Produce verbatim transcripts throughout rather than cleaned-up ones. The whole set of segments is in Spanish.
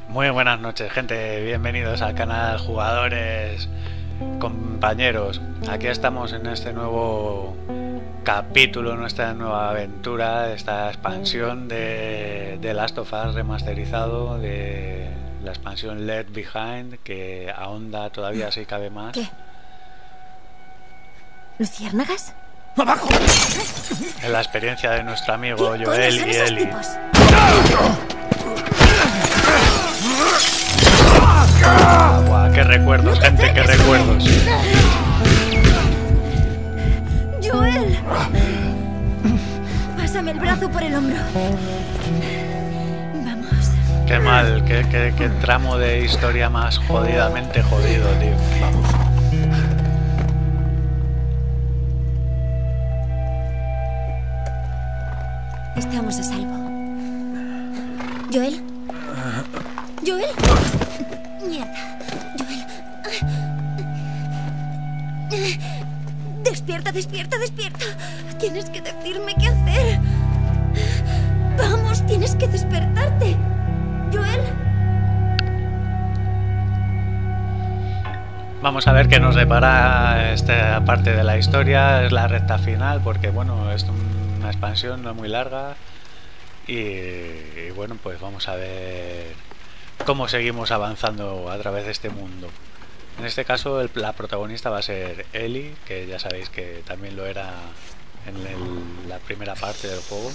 Muy buenas noches, gente. Bienvenidos al canal, jugadores, compañeros. Aquí estamos en este nuevo capítulo, nuestra nueva aventura, esta expansión de, de Last of Us remasterizado, de la expansión Left Behind, que ahonda todavía si cabe más. ¿Qué? ¿Luciérnagas? ¡Abajo! En la experiencia de nuestro amigo Joel y Ellie. Buah, qué recuerdos, ¡No gente, qué recuerdos. ¡Joel! Pásame el brazo por el hombro. Vamos. Qué mal, qué, qué, qué tramo de historia más jodidamente jodido, tío. Vamos. Estamos a salvo. ¿Joel? ¿Joel? Mierda. Joel. Despierta, despierta, despierta. Tienes que decirme qué hacer. Vamos, tienes que despertarte. Joel. Vamos a ver qué nos depara esta parte de la historia. Es la recta final porque, bueno, es una expansión no muy larga. Y, y bueno, pues vamos a ver cómo seguimos avanzando a través de este mundo. En este caso el, la protagonista va a ser Ellie, que ya sabéis que también lo era en el, la primera parte del juego.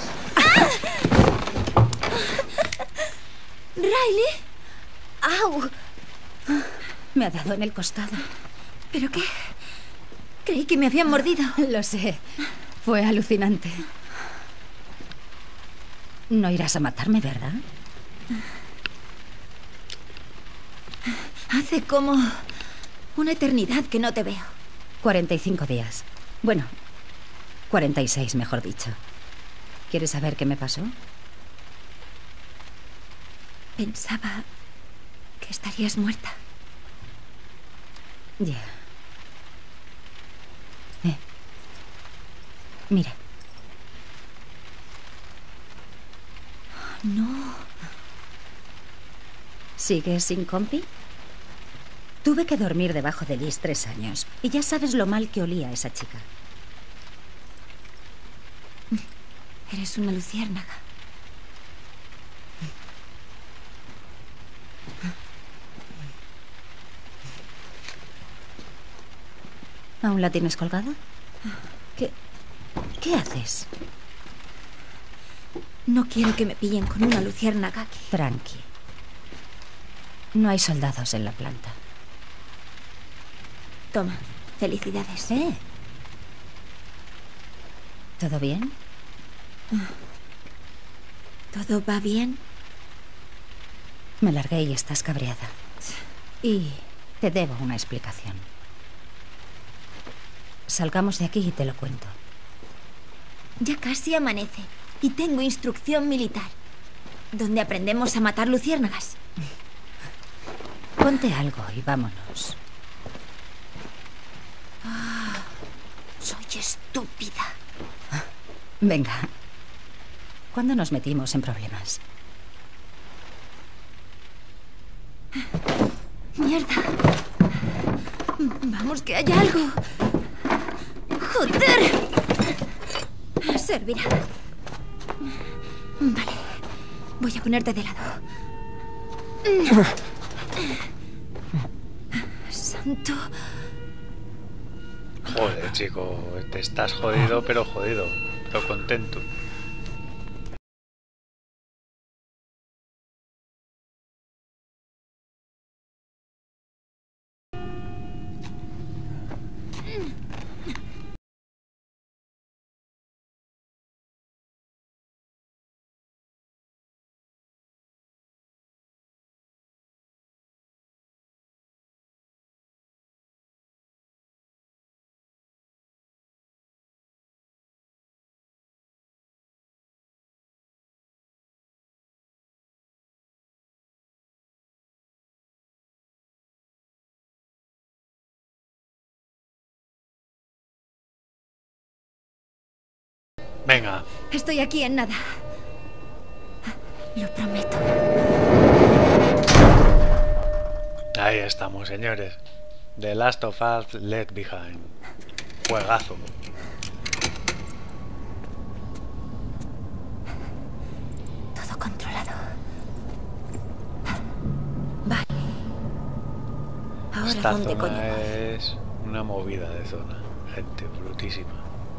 Riley. ¡Au! Me ha dado en el costado. ¿Pero qué? Creí que me habían mordido. Lo sé. Fue alucinante. No irás a matarme, ¿verdad? Hace como una eternidad que no te veo. cuarenta y cinco días. Bueno, cuarenta y seis, mejor dicho. ¿Quieres saber qué me pasó? Pensaba que estarías muerta. Ya. Eh. Mira. No. ¿Sigues sin compi? Tuve que dormir debajo de Liz tres años. Y ya sabes lo mal que olía esa chica. Eres una luciérnaga. ¿Aún la tienes colgada? ¿Qué, qué haces? No quiero que me pillen con una luciérnaga aquí. Tranqui. No hay soldados en la planta. Toma, felicidades. ¿Eh? ¿Todo bien? ¿Todo va bien? Me largué y estás cabreada. Y te debo una explicación. Salgamos de aquí y te lo cuento. Ya casi amanece y tengo instrucción militar, donde aprendemos a matar luciérnagas. Ponte algo y vámonos. Oh, soy estúpida. Venga. ¿Cuándo nos metimos en problemas? Mierda. Vamos, que hay algo. ¡Joder! Servirá. Vale. Voy a ponerte de lado. Santo. Joder, chico, te estás jodido, pero jodido, pero contento. Venga. Estoy aquí en nada. Lo prometo. estamos, señores. The Last of Us Left Behind. Juegazo. Todo controlado. Vale. Ahora, Esta ¿dónde coño zona voy? es una movida de zona. Gente brutísima.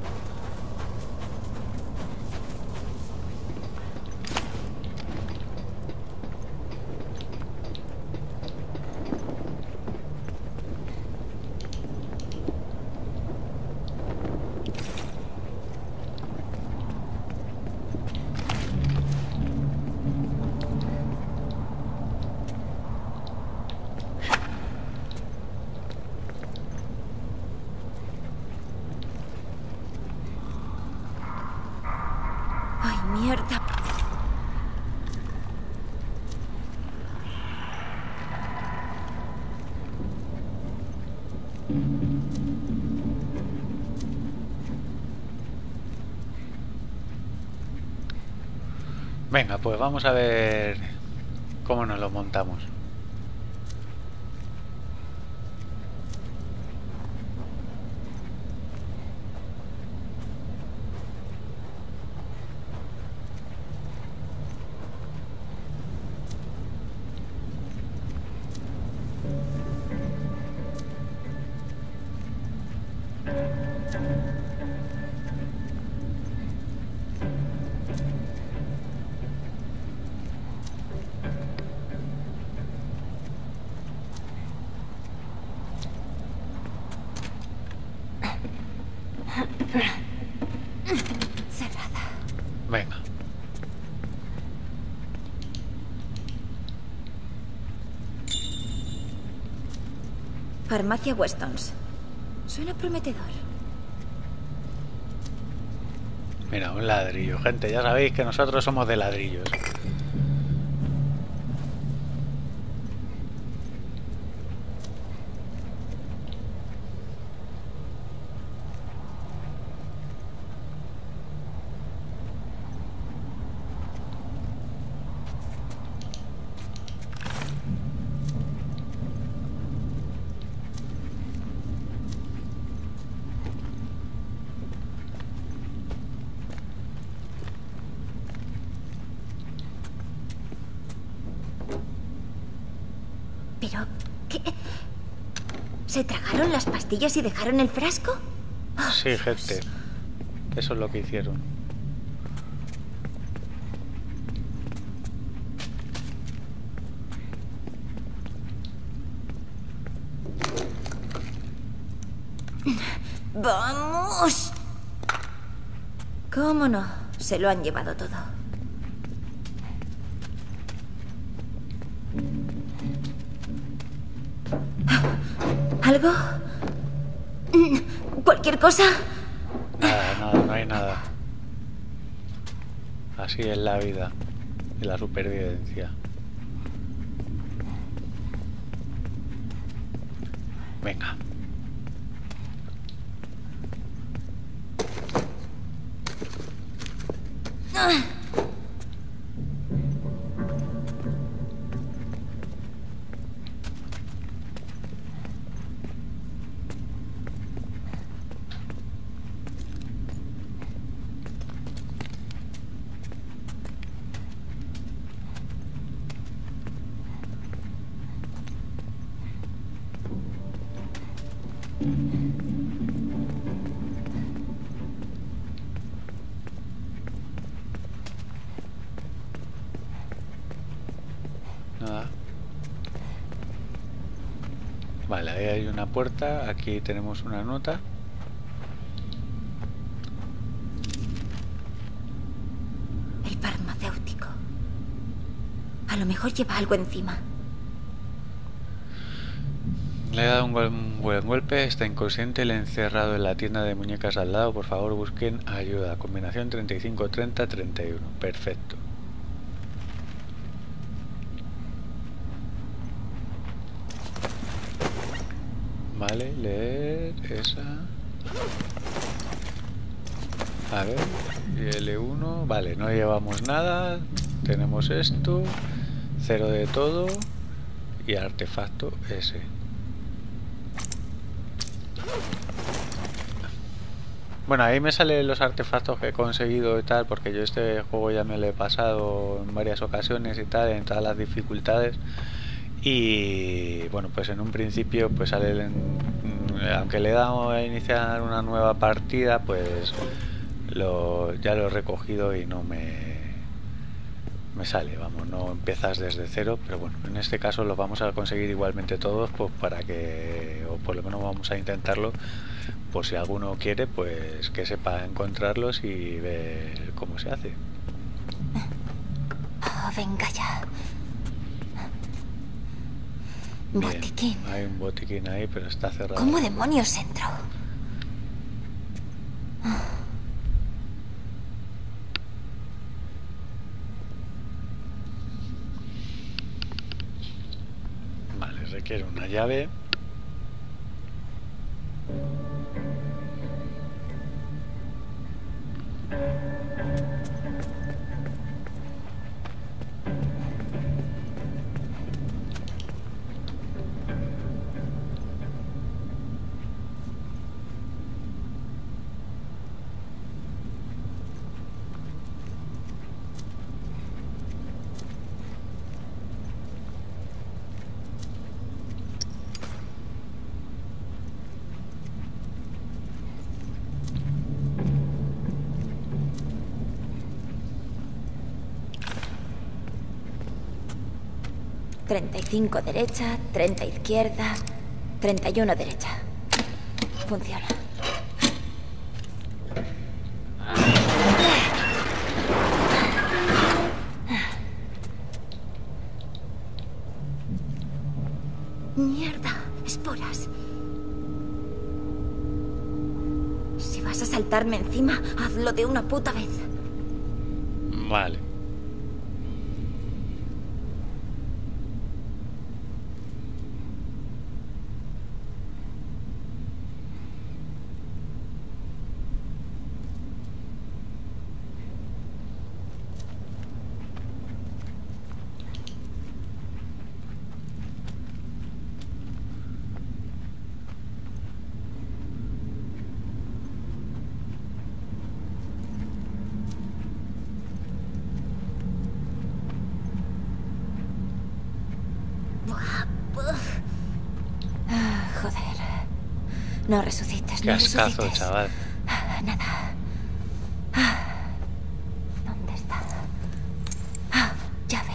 Ay, mierda. Venga, pues vamos a ver cómo nos lo montamos. Cerrada. Venga. Farmacia Westons. Suena prometedor. Mira, un ladrillo. Gente, ya sabéis que nosotros somos de ladrillos. ¿Pero qué? ¿Se tragaron las pastillas y dejaron el frasco? Oh, Sí, Dios. gente. Eso es lo que hicieron. ¡Vamos! ¿Cómo no? Se lo han llevado todo. ¿Algo? ¿Cualquier cosa? Nada, nada, no hay nada. Así es la vida y la supervivencia. Venga. Nada. Vale, ahí hay una puerta. Aquí tenemos una nota. El farmacéutico. A lo mejor lleva algo encima. Le he dado un, gol- un buen golpe, está inconsciente, le he encerrado en la tienda de muñecas al lado. Por favor, busquen ayuda. Combinación treinta y cinco, treinta, treinta y uno. Perfecto. Vale, leer esa. A ver, y L uno. Vale, no llevamos nada. Tenemos esto. Cero de todo. y artefacto ese. Bueno, ahí me salen los artefactos que he conseguido y tal, porque yo este juego ya me lo he pasado en varias ocasiones y tal, en todas las dificultades. Y bueno, pues en un principio pues sale el, aunque le he dado a iniciar una nueva partida, pues lo, ya lo he recogido y no me me sale, vamos, no empiezas desde cero, pero bueno, en este caso lo vamos a conseguir igualmente todos, pues para que, o por lo menos vamos a intentarlo, por si alguno quiere, pues que sepa encontrarlos y ver cómo se hace. Oh, venga ya. Bien, botiquín. Hay un botiquín ahí, pero está cerrado. ¿Cómo demonios entró? Vale, requiere una llave. treinta y cinco derecha, treinta izquierda, treinta y uno derecha. Funciona. Mierda, esporas. Si vas a saltarme encima, hazlo de una puta vez. Vale. No resucites, Qué no ascazo, resucites. chaval. Nada. ¿Dónde está? Ah, llave.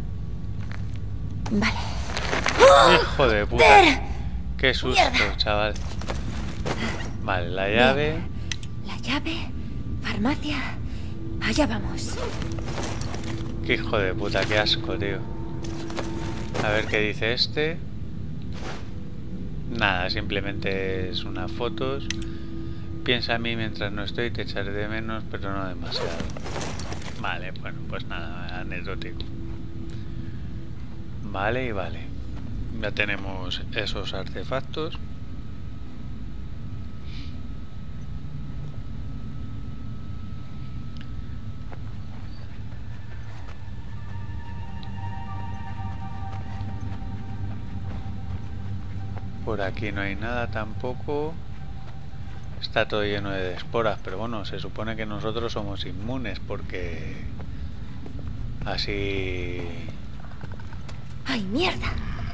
Vale. Hijo de puta. Qué susto, Mierda. chaval. Vale, la llave. Bien. La llave. Farmacia. Allá vamos. Qué hijo de puta, qué asco, tío. A ver qué dice este. Nada, simplemente es unas fotos. Piensa en mí mientras no estoy, te echaré de menos, pero no demasiado. Vale, bueno, pues nada, anecdótico. Vale y vale. Ya tenemos esos artefactos. Por aquí no hay nada tampoco. Está todo lleno de esporas, pero bueno, se supone que nosotros somos inmunes porque así... ¡Ay, mierda!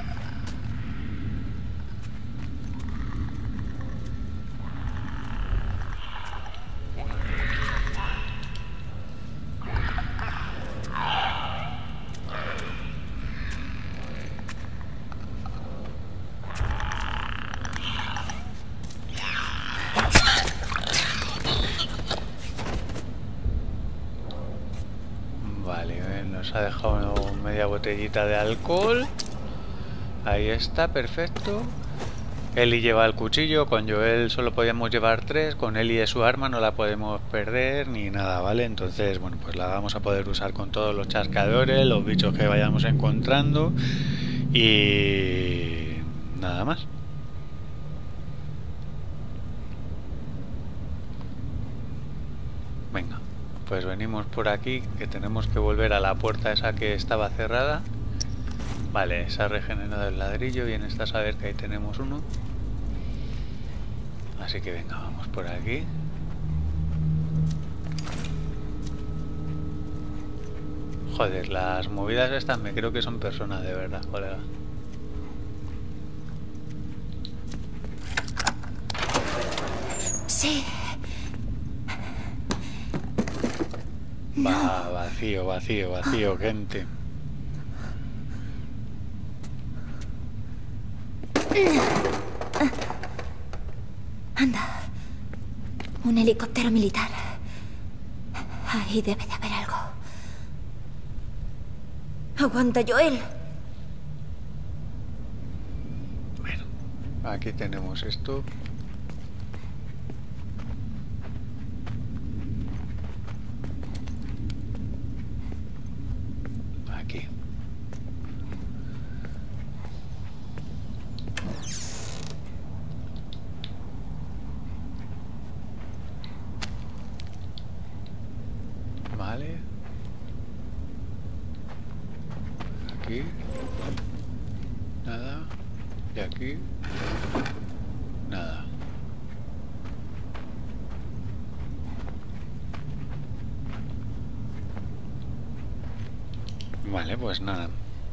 Nos ha dejado media botellita de alcohol. Ahí está, perfecto. Eli lleva el cuchillo, con Joel solo podíamos llevar tres, con Eli es su arma, no la podemos perder ni nada, ¿vale? Entonces, bueno, pues la vamos a poder usar con todos los chascadores, los bichos que vayamos encontrando y nada más. Venga, pues venimos por aquí, que tenemos que volver a la puerta esa que estaba cerrada Vale, se ha regenerado el ladrillo. Bien está saber que ahí tenemos uno. Así que venga, vamos por aquí. Joder, las movidas estas me creo que son personas de verdad, colega. Sí. Va, vacío, vacío, vacío, gente. Anda. Un helicóptero militar. Ahí debe de haber algo. Aguanta, Joel. Bueno, aquí tenemos esto. Aquí. Vale. Aquí. Nada. Y aquí. Nada. Vale, pues nada.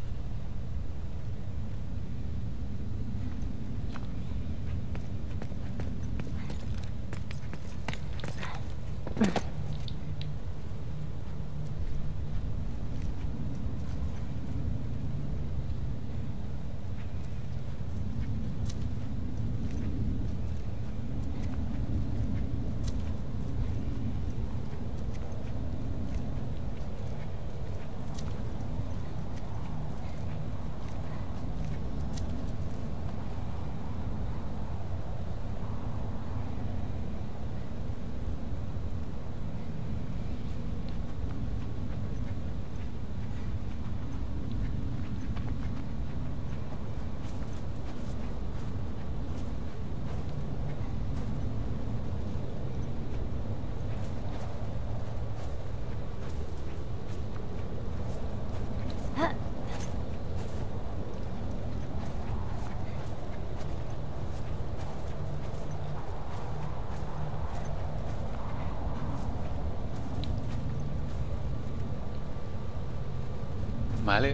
Vale.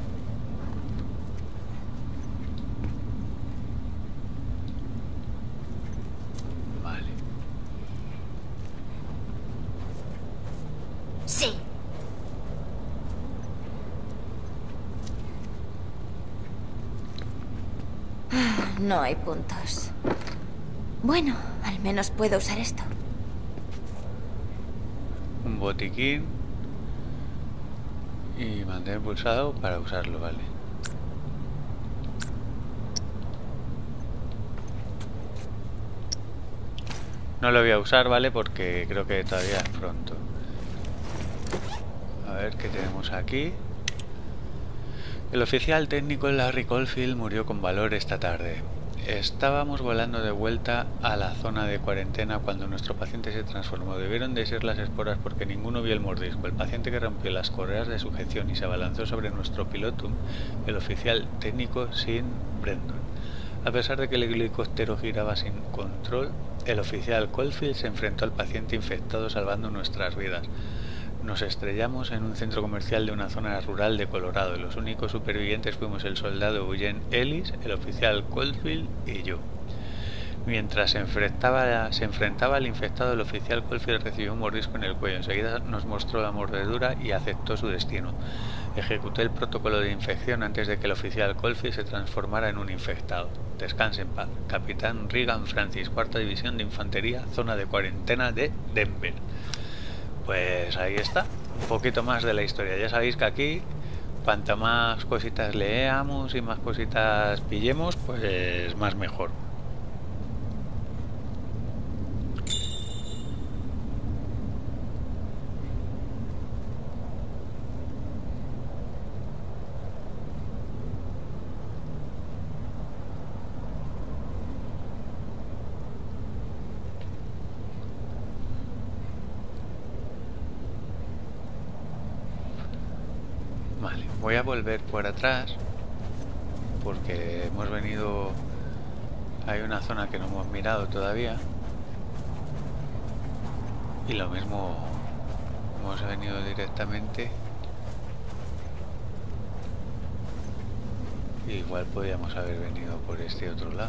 Vale. Sí. Ah, no hay puntos. Bueno, al menos puedo usar esto. Un botiquín. Y mantener pulsado para usarlo, vale. No lo voy a usar, ¿vale? Porque creo que todavía es pronto. A ver qué tenemos aquí. El oficial técnico Larry Caulfield murió con valor esta tarde. Estábamos volando de vuelta a la zona de cuarentena cuando nuestro paciente se transformó. Debieron de ser las esporas porque ninguno vio el mordisco. El paciente que rompió las correas de sujeción y se abalanzó sobre nuestro piloto, el oficial técnico Sean Brandon. A pesar de que el helicóptero giraba sin control, el oficial Caulfield se enfrentó al paciente infectado salvando nuestras vidas. Nos estrellamos en un centro comercial de una zona rural de Colorado y los únicos supervivientes fuimos el soldado Eugene Ellis, el oficial Caulfield y yo. Mientras se enfrentaba, se enfrentaba al infectado, el oficial Caulfield recibió un mordisco en el cuello. Enseguida nos mostró la mordedura y aceptó su destino. Ejecuté el protocolo de infección antes de que el oficial Caulfield se transformara en un infectado. Descanse en paz. Capitán Regan Francis, cuarta División de Infantería, zona de cuarentena de Denver. Pues ahí está, un poquito más de la historia. Ya sabéis que aquí, cuanta más cositas leamos y más cositas pillemos, pues más mejor. Vale, voy a volver por atrás porque hemos venido... Hay una zona que no hemos mirado todavía. Y lo mismo, hemos venido directamente. Igual podríamos haber venido por este otro lado.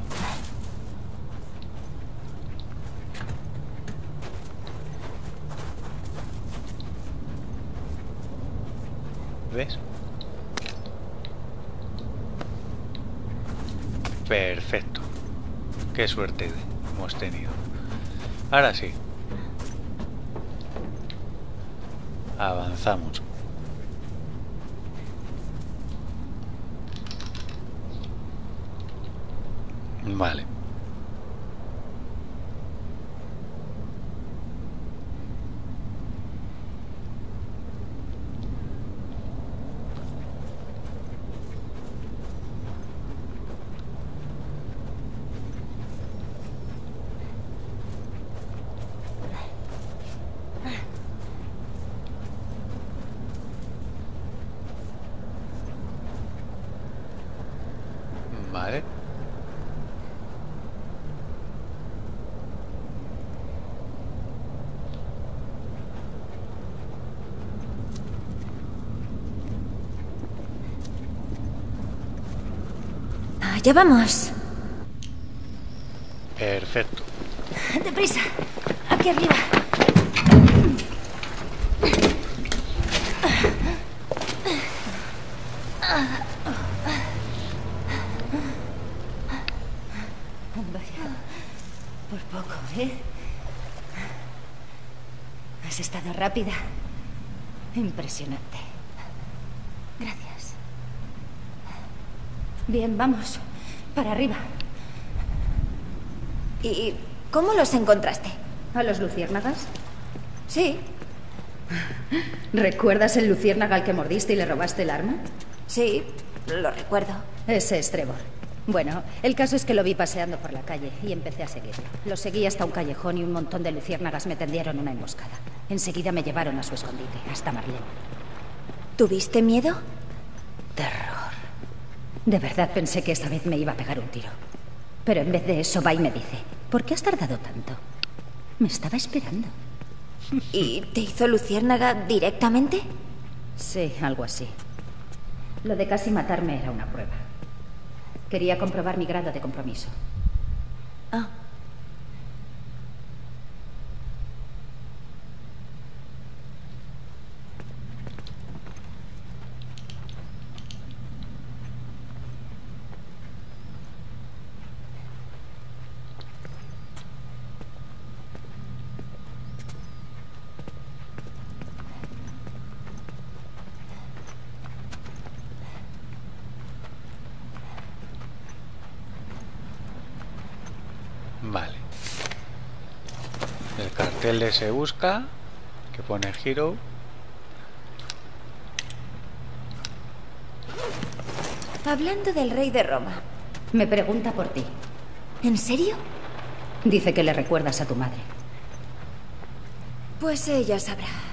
¿Ves? Perfecto. Qué suerte hemos tenido. Ahora sí. Avanzamos. Vale. Vale. Allá vamos. Perfecto. Deprisa. Aquí arriba. Vaya. Por poco, ¿eh? Has estado rápida. Impresionante. Gracias. Bien, vamos. Para arriba. ¿Y cómo los encontraste? ¿A los luciérnagas? Sí. ¿Recuerdas el luciérnaga al que mordiste y le robaste el arma? Sí, lo recuerdo. Ese es Trevor. Bueno, el caso es que lo vi paseando por la calle y empecé a seguirlo. Lo seguí hasta un callejón y un montón de luciérnagas me tendieron una emboscada. Enseguida me llevaron a su escondite, hasta Marlene. ¿Tuviste miedo? Terror. De verdad pensé que esta vez me iba a pegar un tiro. Pero en vez de eso va y me dice: ¿por qué has tardado tanto? Me estaba esperando. ¿Y te hizo luciérnaga directamente? Sí, algo así. Lo de casi matarme era una prueba. Quería comprobar mi grado de compromiso. Ah. Vale. El cartel de Se Busca, que pone Hero. Hablando del rey de Roma. Me pregunta por ti. ¿En serio? Dice que le recuerdas a tu madre. Pues ella sabrá.